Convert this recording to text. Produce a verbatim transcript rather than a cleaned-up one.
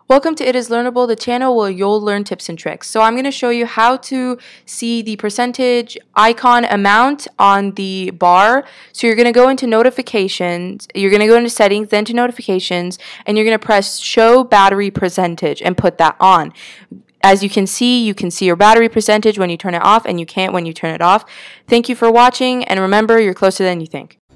Welcome to It Is Learnable, the channel where you'll learn tips and tricks. So I'm going to show you how to see the percentage icon amount on the bar. So you're going to go into notifications, you're going to go into settings, then to notifications, and you're going to press show battery percentage and put that on. As you can see, you can see your battery percentage when you turn it off, and you can't when you turn it off. Thank you for watching, and remember, you're closer than you think.